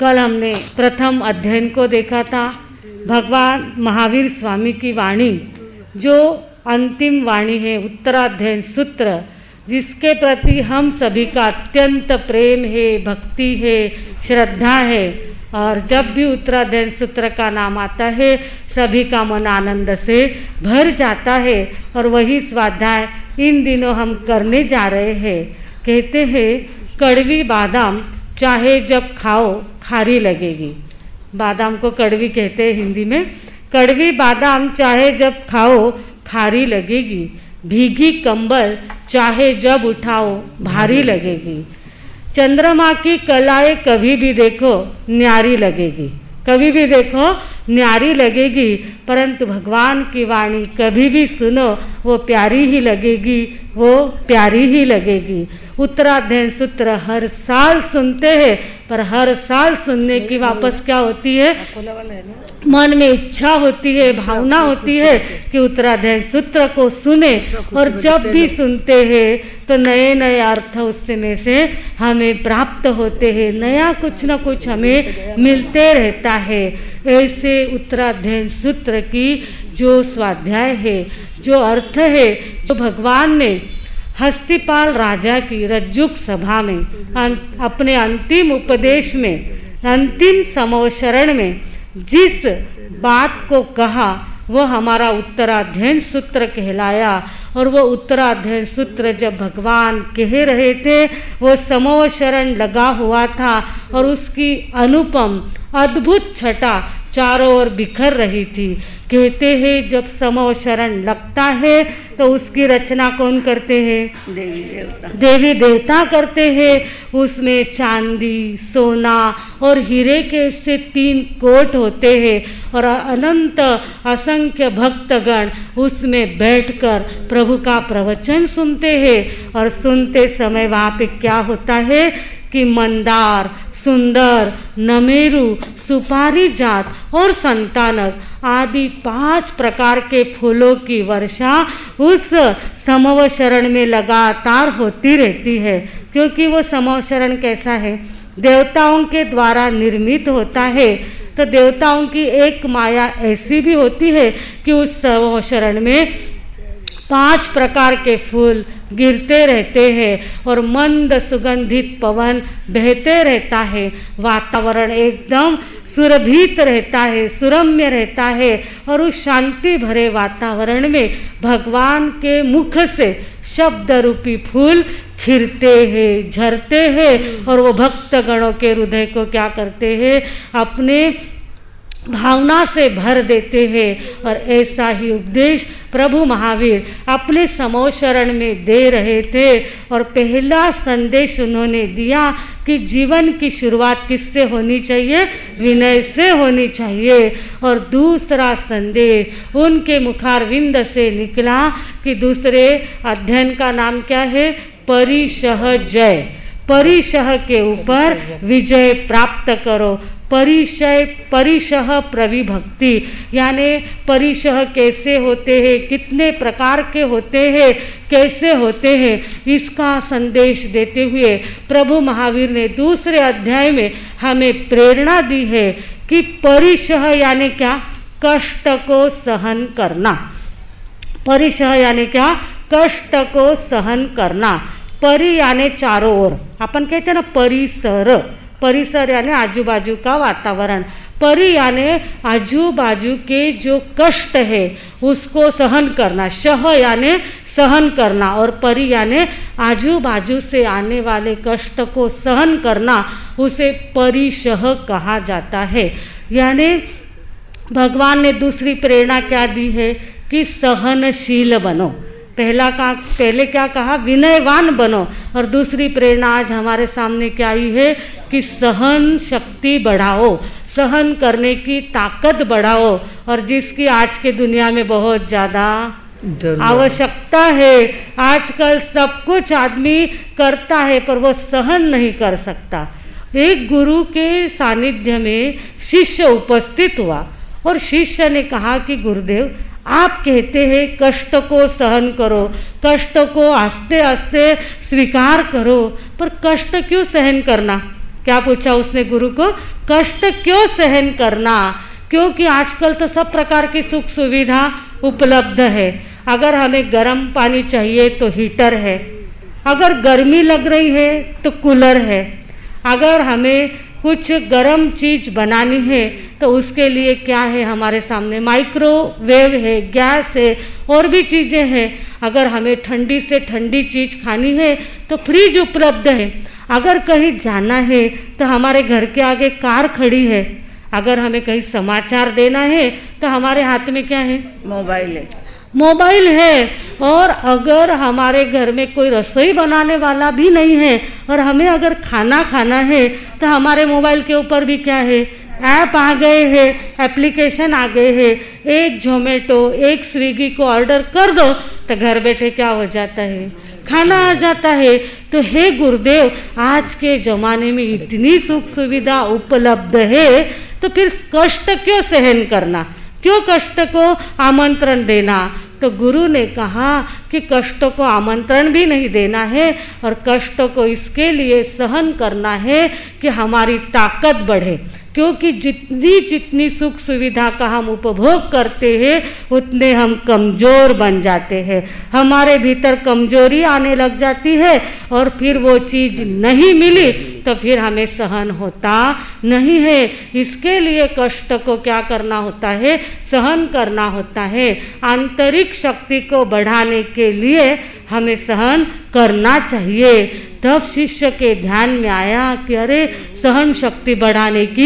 कल हमने प्रथम अध्ययन को देखा था। भगवान महावीर स्वामी की वाणी जो अंतिम वाणी है, उत्तराध्ययन सूत्र, जिसके प्रति हम सभी का अत्यंत प्रेम है, भक्ति है, श्रद्धा है। और जब भी उत्तराध्ययन सूत्र का नाम आता है सभी का मन आनंद से भर जाता है। और वही स्वाध्याय इन दिनों हम करने जा रहे हैं। कहते हैं कड़वी बादाम चाहे जब खाओ खारी लगेगी। बादाम को कड़वी कहते हैं हिंदी में। कड़वी बादाम चाहे जब खाओ खारी लगेगी, भीगी कंबल चाहे जब उठाओ भारी लगेगी। चंद्रमा की कलाएं कभी भी देखो न्यारी लगेगी, कभी भी देखो न्यारी लगेगी, परंतु भगवान की वाणी कभी भी सुनो वो प्यारी ही लगेगी, वो प्यारी ही लगेगी। उत्तराध्ययन सूत्र हर साल सुनते हैं, पर हर साल सुनने की वापस क्या होती है, मन में इच्छा होती है, भावना होती है कि उत्तराध्ययन सूत्र को सुने। और जब भी सुनते हैं तो नए नए अर्थ उसमें से हमें प्राप्त होते हैं, नया कुछ न कुछ हमें मिलते रहता है। ऐसे उत्तराध्ययन सूत्र की जो स्वाध्याय है, जो अर्थ है, जो भगवान ने हस्तिपाल राजा की रज्जुक सभा में अपने अंतिम उपदेश में, अंतिम समवशरण में जिस बात को कहा वो हमारा उत्तराध्ययन सूत्र कहलाया। और वो उत्तराध्ययन सूत्र जब भगवान कह रहे थे वो समवशरण लगा हुआ था और उसकी अनुपम अद्भुत छटा चारों ओर बिखर रही थी। कहते हैं जब समवशरण लगता है तो उसकी रचना कौन करते हैं, देवी देवता करते हैं। उसमें चांदी, सोना और हीरे के से 3 कोट होते हैं और अनंत असंख्य भक्तगण उसमें बैठकर प्रभु का प्रवचन सुनते हैं। और सुनते समय वहाँ पे क्या होता है कि मंदार, सुंदर, नमेरु, सुपारी जात और संतानक आदि 5 प्रकार के फूलों की वर्षा उस समवशरण में लगातार होती रहती है। क्योंकि वो समवशरण कैसा है, देवताओं के द्वारा निर्मित होता है। तो देवताओं की एक माया ऐसी भी होती है कि उस समवशरण में 5 प्रकार के फूल गिरते रहते हैं और मंद सुगंधित पवन बहते रहता है। वातावरण एकदम सुरभित रहता है, सुरम्य रहता है। और उस शांति भरे वातावरण में भगवान के मुख से शब्द रूपी फूल खिलते हैं, झरते हैं और वो भक्तगणों के हृदय को क्या करते हैं, अपने भावना से भर देते हैं। और ऐसा ही उपदेश प्रभु महावीर अपने समवशरण में दे रहे थे। और पहला संदेश उन्होंने दिया कि जीवन की शुरुआत किससे होनी चाहिए, विनय से होनी चाहिए। और दूसरा संदेश उनके मुखारविंद से निकला कि दूसरे अध्ययन का नाम क्या है, परिशह जय। परिशह के ऊपर विजय प्राप्त करो। परिशह प्रविभक्ति, यानी परिशह कैसे होते हैं, कितने प्रकार के होते हैं, कैसे होते हैं, इसका संदेश देते हुए प्रभु महावीर ने दूसरे अध्याय में हमें प्रेरणा दी है कि परिशह यानी क्या, कष्ट को सहन करना। परिशह यानी क्या, कष्ट को सहन करना। परि यानी चारों ओर, अपन कहते हैं ना परिसर, परिसर यानी आजू बाजू का वातावरण। परि यानी आजू बाजू के जो कष्ट है उसको सहन करना। शह यानी सहन करना और परि यानी आजू बाजू से आने वाले कष्ट को सहन करना, उसे परिशह कहा जाता है। यानी भगवान ने दूसरी प्रेरणा क्या दी है कि सहनशील बनो। पहले क्या कहा, विनयवान बनो। और दूसरी प्रेरणा आज हमारे सामने क्या आई है कि सहन शक्ति बढ़ाओ, सहन करने की ताकत बढ़ाओ। और जिसकी आज के दुनिया में बहुत ज़्यादा आवश्यकता है। आजकल सब कुछ आदमी करता है पर वो सहन नहीं कर सकता। एक गुरु के सानिध्य में शिष्य उपस्थित हुआ और शिष्य ने कहा कि गुरुदेव, आप कहते हैं कष्ट को सहन करो, कष्ट को आस्ते आस्ते स्वीकार करो, पर कष्ट क्यों सहन करना, क्या पूछा उसने गुरु को? कष्ट क्यों सहन करना? क्योंकि आजकल तो सब प्रकार की सुख सुविधा उपलब्ध है। अगर हमें गर्म पानी चाहिए तो हीटर है, अगर गर्मी लग रही है तो कूलर है, अगर हमें कुछ गर्म चीज़ बनानी है तो उसके लिए क्या है हमारे सामने? माइक्रोवेव है, गैस है, और भी चीज़ें हैं। अगर हमें ठंडी से ठंडी चीज़ खानी है तो फ्रिज उपलब्ध है। अगर कहीं जाना है तो हमारे घर के आगे कार खड़ी है। अगर हमें कहीं समाचार देना है तो हमारे हाथ में क्या है? मोबाइल है। मोबाइल है। और अगर हमारे घर में कोई रसोई बनाने वाला भी नहीं है और हमें अगर खाना खाना है तो हमारे मोबाइल के ऊपर भी क्या है? ऐप आ गए हैं, एप्लीकेशन आ गए हैं। एक जोमेटो, एक स्विगी को ऑर्डर कर दो तो घर बैठे क्या हो जाता है? खाना आ जाता है। तो हे गुरुदेव, आज के ज़माने में इतनी सुख सुविधा उपलब्ध है तो फिर कष्ट क्यों सहन करना? क्यों कष्ट को आमंत्रण देना? तो गुरु ने कहा कि कष्टों को आमंत्रण भी नहीं देना है और कष्टों को इसके लिए सहन करना है कि हमारी ताकत बढ़े। क्योंकि जितनी सुख सुविधा का हम उपभोग करते हैं उतने हम कमज़ोर बन जाते हैं। हमारे भीतर कमजोरी आने लग जाती है और फिर वो चीज़ नहीं मिली तो फिर हमें सहन होता नहीं है। इसके लिए कष्ट को क्या करना होता है? सहन करना होता है। आंतरिक शक्ति को बढ़ाने के लिए हमें सहन करना चाहिए। तब शिष्य के ध्यान में आया कि अरे सहन शक्ति बढ़ाने की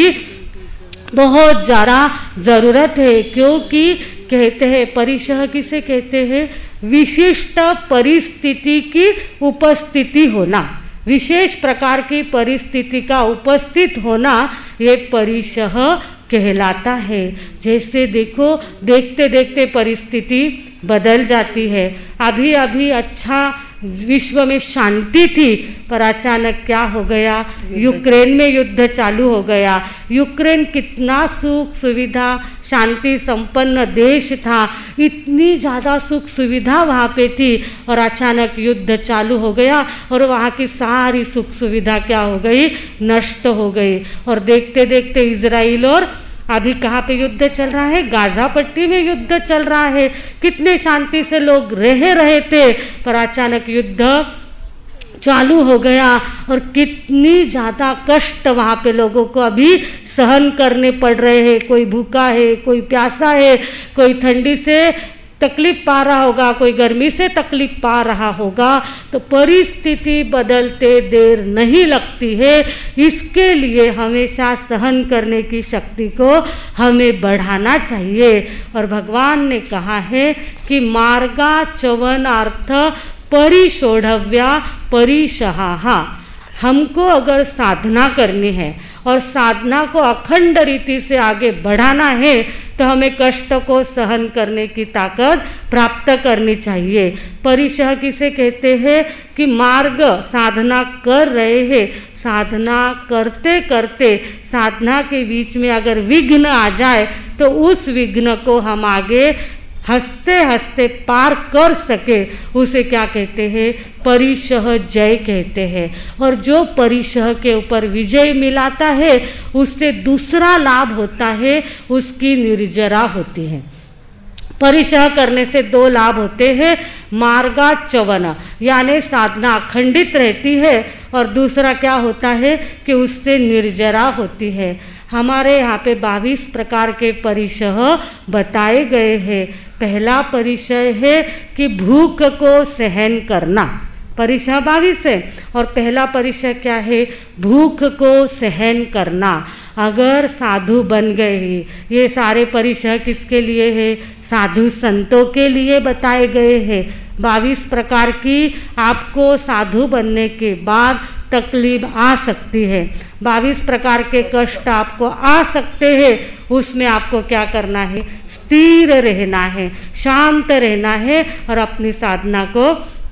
बहुत ज़्यादा ज़रूरत है। क्योंकि कहते हैं परिशह किसे कहते हैं? विशिष्ट परिस्थिति की उपस्थिति होना, विशेष प्रकार की परिस्थिति का उपस्थित होना, ये परिशह कहलाता है। जैसे देखो, देखते देखते परिस्थिति बदल जाती है। अभी अभी अच्छा विश्व में शांति थी पर अचानक क्या हो गया? यूक्रेन में युद्ध चालू हो गया। यूक्रेन कितना सुख सुविधा शांति संपन्न देश था, इतनी ज़्यादा सुख सुविधा वहाँ पे थी और अचानक युद्ध चालू हो गया और वहाँ की सारी सुख सुविधा क्या हो गई? नष्ट हो गई। और देखते देखते इजराइल और अभी कहाँ पे युद्ध चल रहा है? गाजा पट्टी में युद्ध चल रहा है। कितने शांति से लोग रह रहे थे पर अचानक युद्ध चालू हो गया और कितनी ज़्यादा कष्ट वहाँ पे लोगों को अभी सहन करने पड़ रहे हैं। कोई भूखा है, कोई प्यासा है, कोई ठंडी से तकलीफ पा रहा होगा, कोई गर्मी से तकलीफ पा रहा होगा। तो परिस्थिति बदलते देर नहीं लगती है। इसके लिए हमेशा सहन करने की शक्ति को हमें बढ़ाना चाहिए। और भगवान ने कहा है कि मार्गा चवनार्थ परिशोढ़व्या परिशहा। हमको अगर साधना करनी है और साधना को अखंड रीति से आगे बढ़ाना है तो हमें कष्ट को सहन करने की ताकत प्राप्त करनी चाहिए। परिशह किसे कहते हैं? कि मार्ग साधना कर रहे हैं, साधना करते करते साधना के बीच में अगर विघ्न आ जाए तो उस विघ्न को हम आगे हंसते हंसते पार कर सके, उसे क्या कहते हैं? परिशह जय कहते हैं। और जो परिशह के ऊपर विजय मिलाता है उससे दूसरा लाभ होता है, उसकी निर्जरा होती है। परिशह करने से दो लाभ होते हैं। मार्गा चवन यानी साधना अखंडित रहती है और दूसरा क्या होता है कि उससे निर्जरा होती है। हमारे यहाँ पे 22 प्रकार के परिशह बताए गए हैं। पहला परिचय है कि भूख को सहन करना, परिचय 22 है। और पहला परिचय क्या है? भूख को सहन करना। अगर साधु बन गए, ये सारे परिचय किसके लिए है? साधु संतों के लिए बताए गए हैं। 22 प्रकार की आपको साधु बनने के बाद तकलीफ आ सकती है, 22 प्रकार के कष्ट आपको आ सकते हैं। उसमें आपको क्या करना है? स्थिर रहना है, शांत रहना है और अपनी साधना को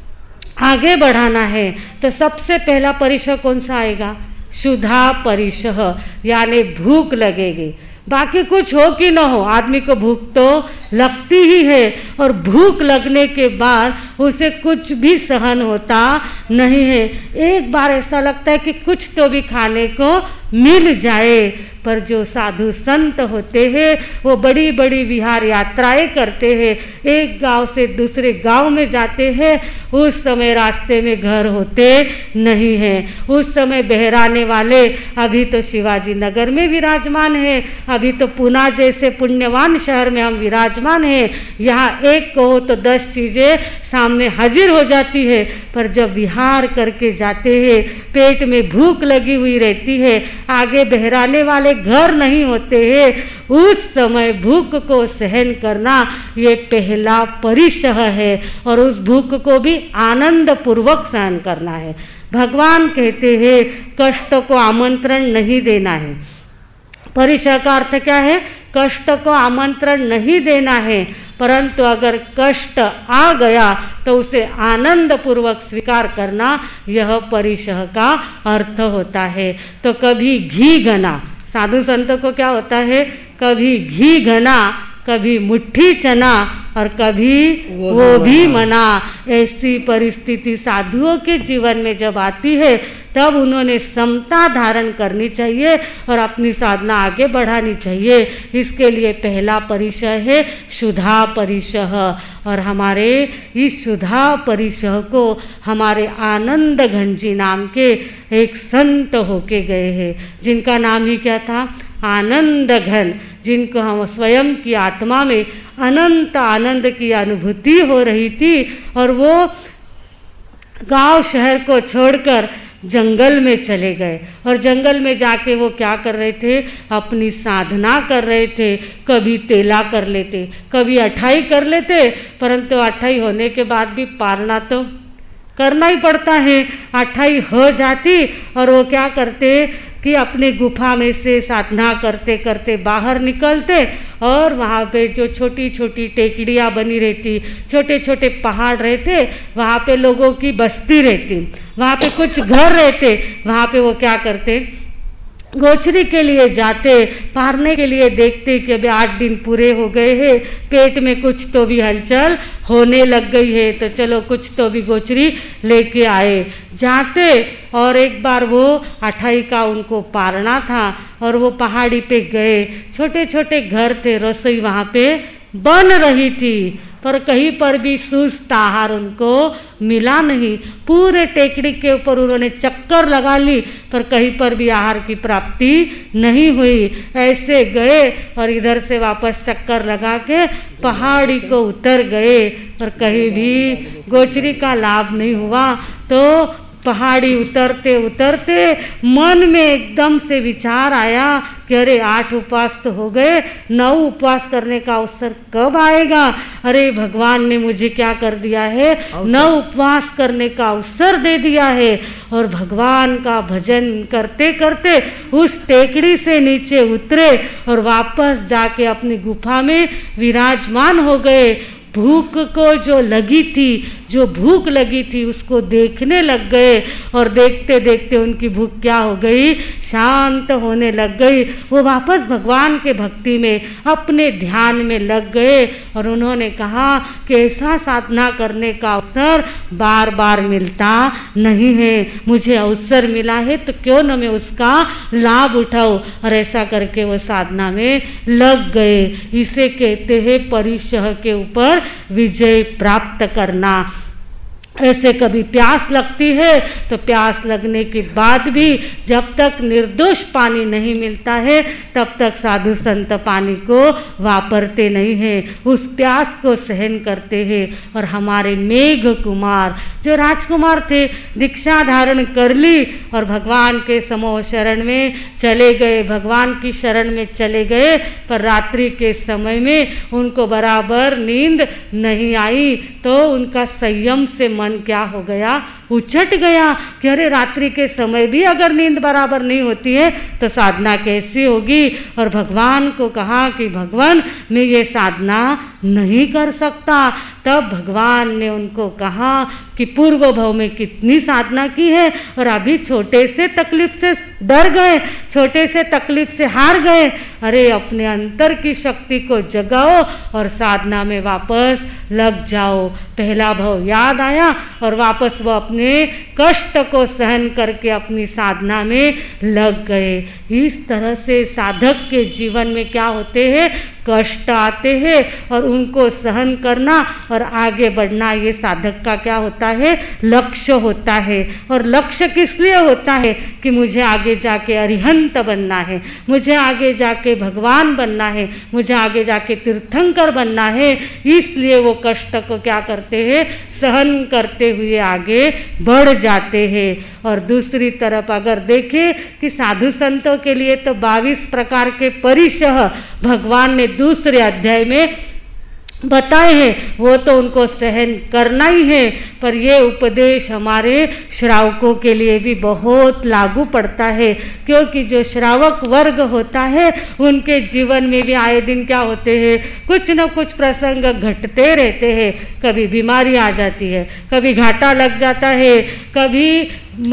आगे बढ़ाना है। तो सबसे पहला परिचय कौन सा आएगा? शुद्धा परिशह, यानी भूख लगेगी। बाकी कुछ हो कि न हो, आदमी को भूख तो लगती ही है, और भूख लगने के बाद उसे कुछ भी सहन होता नहीं है। एक बार ऐसा लगता है कि कुछ तो भी खाने को मिल जाए। पर जो साधु संत होते हैं वो बड़ी बड़ी विहार यात्राएं करते हैं, एक गांव से दूसरे गांव में जाते हैं। उस समय रास्ते में घर होते नहीं हैं। उस समय बहराने वाले अभी तो शिवाजी नगर में विराजमान हैं, अभी तो पुणे जैसे पुण्यवान शहर में हम विराजमान हैं। यहाँ एक कहो तो 10 चीज़ें सामने हाजिर हो जाती है। पर जब विहार करके जाते हैं, पेट में भूख लगी हुई रहती है, आगे बहराने वाले घर नहीं होते हैं, उस समय भूख को सहन करना ये पहला परिशह है, और उस भूख को भी आनंद पूर्वक सहन करना है। भगवान कहते हैं कष्ट को आमंत्रण नहीं देना है। परिशह का अर्थ क्या है? कष्ट को आमंत्रण नहीं देना है, परंतु अगर कष्ट आ गया तो उसे आनंद पूर्वक स्वीकार करना, यह परिशह का अर्थ होता है। तो कभी घी घना, साधु संतों को क्या होता है? कभी घी घना, कभी मुट्ठी चना, और कभी वो भी मना। ऐसी परिस्थिति साधुओं के जीवन में जब आती है तब उन्होंने समता धारण करनी चाहिए और अपनी साधना आगे बढ़ानी चाहिए। इसके लिए पहला परिशह है शुद्धा परिशह, और हमारे इस शुद्धा परिशह को हमारे आनंद घन जी नाम के एक संत होके गए हैं, जिनका नाम ही क्या था? आनंद घन, जिनको हम स्वयं की आत्मा में अनंत आनंद की अनुभूति हो रही थी, और वो गांव शहर को छोड़कर जंगल में चले गए। और जंगल में जाके वो क्या कर रहे थे? अपनी साधना कर रहे थे। कभी तेला कर लेते, कभी अठाई कर लेते, परंतु अठाई होने के बाद भी पारना तो करना ही पड़ता है। अठाई हो जाती और वो क्या करते कि अपनी गुफा में से साधना करते करते बाहर निकलते, और वहाँ पे जो छोटी छोटी टेकड़ियाँ बनी रहती, छोटे छोटे पहाड़ रहते, वहाँ पे लोगों की बस्ती रहती, वहाँ पे कुछ घर रहते। वहाँ पे वो क्या करते? गोचरी के लिए जाते, पारने के लिए देखते कि अभी 8 दिन पूरे हो गए हैं, पेट में कुछ तो भी हलचल होने लग गई है, तो चलो कुछ तो भी गोचरी लेके आए। जाते और एक बार वो अठाई का उनको पारना था, और वो पहाड़ी पे गए। छोटे छोटे घर थे, रसोई वहाँ पे बन रही थी, पर कहीं पर भी सुस्त आहार उनको मिला नहीं। पूरे टेकड़ी के ऊपर उन्होंने चक्कर लगा ली, पर कहीं पर भी आहार की प्राप्ति नहीं हुई। ऐसे गए और इधर से वापस चक्कर लगा के पहाड़ी को उतर गए, पर कहीं भी गोचरी का लाभ नहीं हुआ। तो पहाड़ी उतरते उतरते मन में एकदम से विचार आया कि अरे 8 उपवास तो हो गए, 9 उपवास करने का अवसर कब आएगा? अरे भगवान ने मुझे क्या कर दिया है? 9 उपवास करने का अवसर दे दिया है। और भगवान का भजन करते करते उस टेकड़ी से नीचे उतरे और वापस जाके अपनी गुफा में विराजमान हो गए। भूख को जो लगी थी, जो भूख लगी थी, उसको देखने लग गए, और देखते देखते उनकी भूख क्या हो गई? शांत होने लग गई। वो वापस भगवान के भक्ति में अपने ध्यान में लग गए, और उन्होंने कहा कि ऐसा साधना करने का अवसर बार बार मिलता नहीं है, मुझे अवसर मिला है तो क्यों न मैं उसका लाभ उठाऊं। और ऐसा करके वो साधना में लग गए। इसे कहते हैं परिशह के ऊपर विजय प्राप्त करना। ऐसे कभी प्यास लगती है तो प्यास लगने के बाद भी जब तक निर्दोष पानी नहीं मिलता है तब तक साधु संत पानी को वापरते नहीं हैं, उस प्यास को सहन करते हैं। और हमारे मेघ कुमार जो राजकुमार थे, दीक्षा धारण कर ली और भगवान के समूह शरण में चले गए, भगवान की शरण में चले गए, पर रात्रि के समय में उनको बराबर नींद नहीं आई, तो उनका संयम से मन क्या हो गया? उछट गया कि अरे रात्रि के समय भी अगर नींद बराबर नहीं होती है तो साधना कैसी होगी। और भगवान को कहा कि भगवान मैं ये साधना नहीं कर सकता। तब भगवान ने उनको कहा कि पूर्व भव में कितनी साधना की है और अभी छोटे से तकलीफ से डर गए, छोटे से तकलीफ से हार गए। अरे अपने अंतर की शक्ति को जगाओ और साधना में वापस लग जाओ। पहला भव याद आया और वापस वो अपने कष्ट को सहन करके अपनी साधना में लग गए। इस तरह से साधक के जीवन में क्या होते हैं, कष्ट आते हैं और उनको सहन करना और आगे बढ़ना, ये साधक का क्या होता है, लक्ष्य होता है। और लक्ष्य किस लिए होता है कि मुझे आगे जाके अरिहंत बनना है, मुझे आगे जाके भगवान बनना है, मुझे आगे जाके तीर्थंकर बनना है। इसलिए वो कष्ट को क्या करते हैं, सहन करते हुए आगे बढ़ जाते हैं। और दूसरी तरफ अगर देखें कि साधु संतों के लिए तो 22 प्रकार के परिशह भगवान ने दूसरे अध्याय में बताए हैं, वो तो उनको सहन करना ही है। पर ये उपदेश हमारे श्रावकों के लिए भी बहुत लागू पड़ता है, क्योंकि जो श्रावक वर्ग होता है उनके जीवन में भी आए दिन क्या होते हैं, कुछ न कुछ प्रसंग घटते रहते हैं। कभी बीमारी आ जाती है, कभी घाटा लग जाता है, कभी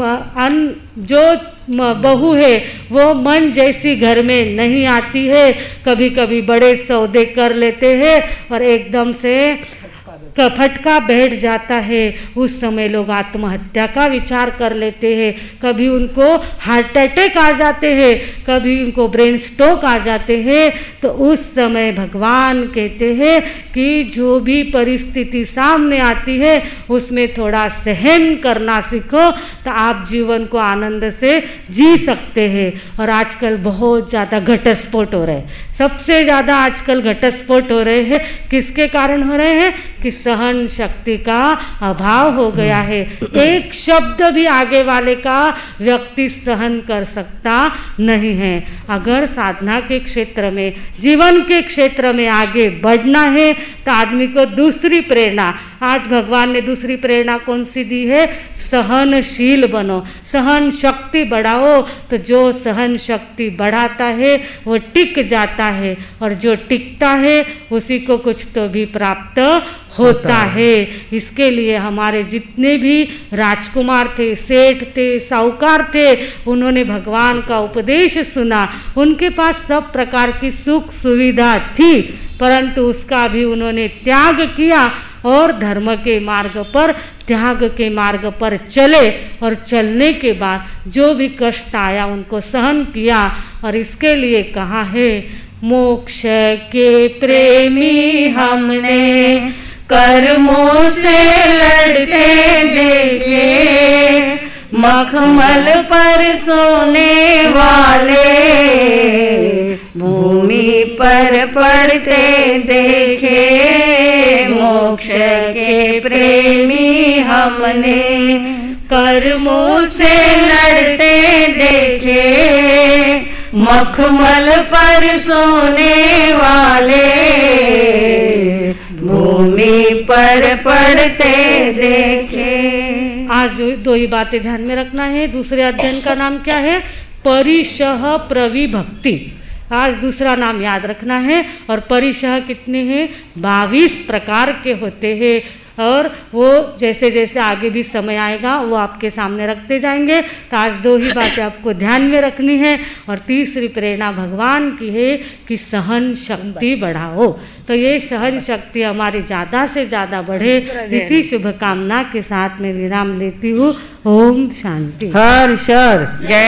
जो बहू है वो मन जैसी घर में नहीं आती है, कभी कभी बड़े सौदे कर लेते हैं और एकदम से फटका बैठ जाता है। उस समय लोग आत्महत्या का विचार कर लेते हैं, कभी उनको हार्ट अटैक आ जाते हैं, कभी उनको ब्रेन स्ट्रोक आ जाते हैं। तो उस समय भगवान कहते हैं कि जो भी परिस्थिति सामने आती है उसमें थोड़ा सहन करना सीखो तो आप जीवन को आनंद से जी सकते हैं। और आजकल बहुत ज़्यादा घटस्फोट हो रहे हैं, सबसे ज़्यादा आजकल घटस्फोट हो रहे हैं। किसके कारण हो रहे हैं कि सहन शक्ति का अभाव हो गया है। एक शब्द भी आगे वाले का व्यक्ति सहन कर सकता नहीं है। अगर साधना के क्षेत्र में, जीवन के क्षेत्र में आगे बढ़ना है तो आदमी को दूसरी प्रेरणा, आज भगवान ने दूसरी प्रेरणा कौन सी दी है, सहनशील बनो, सहन शक्ति बढ़ाओ। तो जो सहन शक्ति बढ़ाता है वो टिक जाता है और जो टिकता है उसी को कुछ तो भी प्राप्त होता है। इसके लिए हमारे जितने भी राजकुमार थे, सेठ थे, साहूकार थे, उन्होंने भगवान का उपदेश सुना। उनके पास सब प्रकार की सुख सुविधा थी, परंतु उसका भी उन्होंने त्याग किया और धर्म के मार्ग पर, त्याग के मार्ग पर चले। और चलने के बाद जो भी कष्ट आया उनको सहन किया। और इसके लिए कहा है, मोक्ष के प्रेमी हमने कर्मों से लड़ते देखे, मखमल पर सोने वाले भूमि पर पड़ते देखे। मोक्ष के प्रेमी हमने कर्मों से लड़ते देखे, मखमल पर सोने वाले भूमि पर पड़ते देखे। आज दो ही बातें ध्यान में रखना है। दूसरे अध्ययन का नाम क्या है, परिशह प्रविभक्ति। आज दूसरा नाम याद रखना है। और परिशह कितने हैं, 22 प्रकार के होते हैं। और वो जैसे जैसे आगे भी समय आएगा वो आपके सामने रखते जाएंगे। तो आज दो ही बातें आपको ध्यान में रखनी है। और तीसरी प्रेरणा भगवान की है कि सहन शक्ति बढ़ाओ। तो ये सहन शक्ति हमारी ज़्यादा से ज़्यादा बढ़े, इसी शुभकामना के साथ मैं विराम लेती हूँ। ओम शांति। हर शर जय।